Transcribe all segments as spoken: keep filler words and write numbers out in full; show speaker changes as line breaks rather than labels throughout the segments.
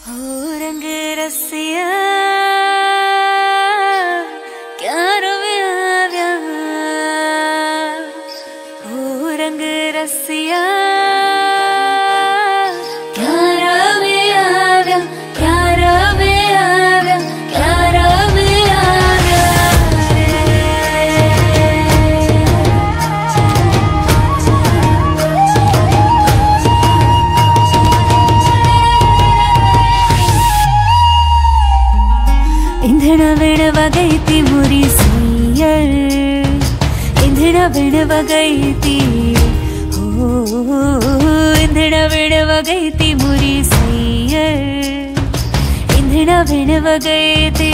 हो रंग रसिया क्या रोया व्या हो रंग रसिया क्या रोया व्या क्या रोया व्या क्या रोया इंधन बिणवगैती मुरी सैयर इंधन बिणवगैती हो इंधन बिणवगैती मुरी सैयर इंधन बिणवगैती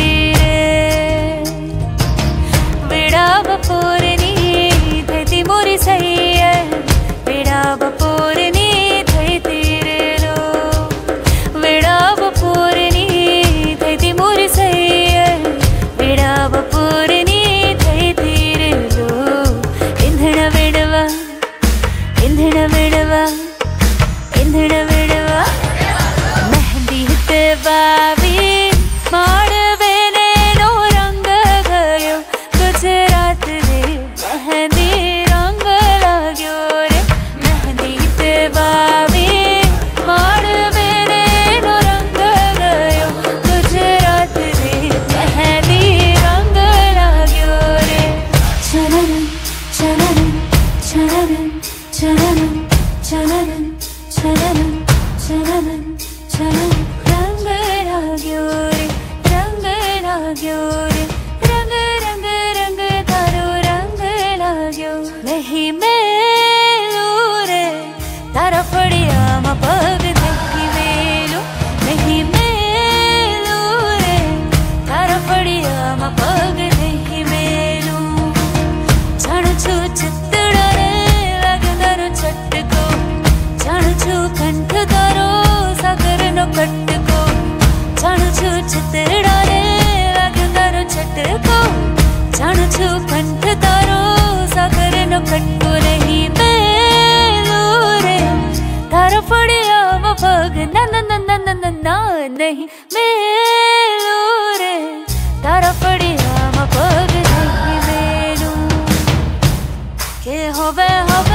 बेड़ा बपोरनी थैती मुरी सैयर बेड़ा बपोरनी थैती रे लो बेड़ा बपोरनी थैती मुरी सैयर बेड़ा बपोरनी थैती रे लो इंधन बिणवा इंधन बिणवा इंधन बिणवा मेहंदी हिते बावी माड़वेने नो रंग गयो गुजरात रे मेहंदी रंग लाग्यो रे मेहंदी हिते बावी माड़वेने नो रंग गयो गुजरात रे मेहंदी रंग लाग्यो रे चलन चलन चलन चलन चलन चलन चलन चलन रंग लाग्यो रे रंग लाग्यो रे रंग रंग रंग तारो रंग लाग्यो नहीं मेलू रे तारा फड़िया मा पग नहीं मेलू नहीं मेलू रे तारा फड़िया मा पग नहीं मेलू जान छू चित्तड़ा रे लगदारो छटको जान छू कंठ दारो सागर नो कटको जान छू चित्तड़ा रे लगदारो छटको जान छू कंठ दारो सागर नो कटको नहीं मेलू रे तारा फड़िया मा पग ना ना ना ना ना ना ना नहीं मेलू रे तारा फड़िया मा पग नहीं मेलू के होवे होवे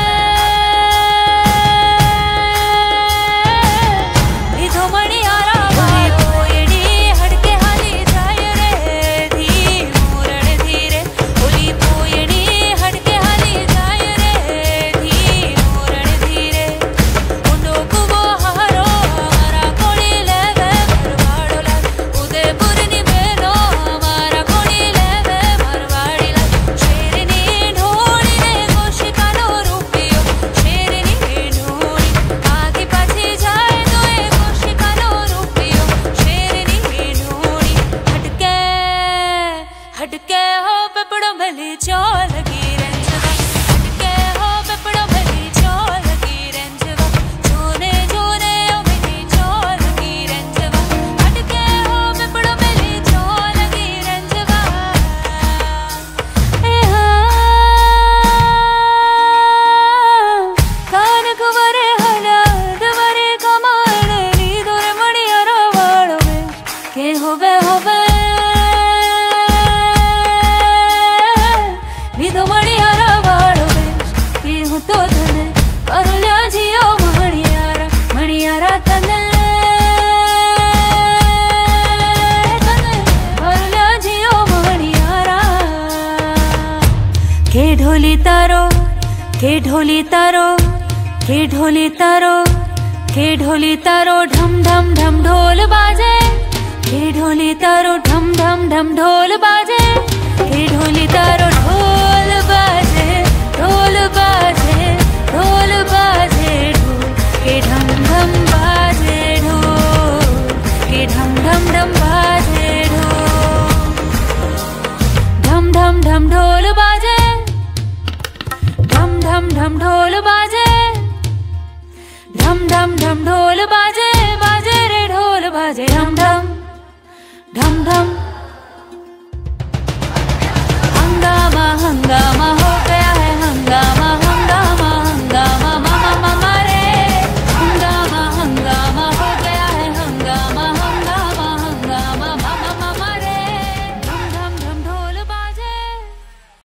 विधो मणियारा वालो एडी हड़के हाली जाय रे धी मूरण धीरे ओली पोयणी हड़के हाली जाय रे धी मूरण धीरे उनो कुवो हारो हमारा कोड़ी लेवे मरवाड़ो लाल उदयपुर नी बेनो हमारा कोड़ी लेवे मरवाड़ी लाल शेरनी ढोली रे कोशिकानो रूपियो शेरनी ढोली आगे पाछे जाए तो ए कोशिकानो रूपियो शेरनी ढोली हटके हटके हो पेपड़ो भली चौल की रंजवा हटके हो पेपड़ो भली चौल की रंजवा जोने जोने ओ मेरी चौल की रंजवा हटके हो पेपड़ो भली चौल की रंजवा ए हाँ कान कुवरे हला दवरे कमाल नी दूर मणियारा वालो में के होवे होवे विधो मणियारा वालो में के हो तो धने करुल्या जियो मणियारा मणियारा तने तने करुल्या जियो मणियारा के ढोली तारो के ढोली तारो के ढोली तारो के ढोली तारो ढम ढम ढम ढोल बाजे के ढोली तारो ढम ढम ढम ढोल बाजे के ढोली तारो ढोल बाजे ढोल बाजे ढोल बाजे ढोल के ढम ढम बाजे ढोल के ढम ढम ढम बाजे ढोल ढम ढम ढम ढोल बाजे ढम ढम ढम ढोल बाजे ढम ढम ढम ढोल बाजे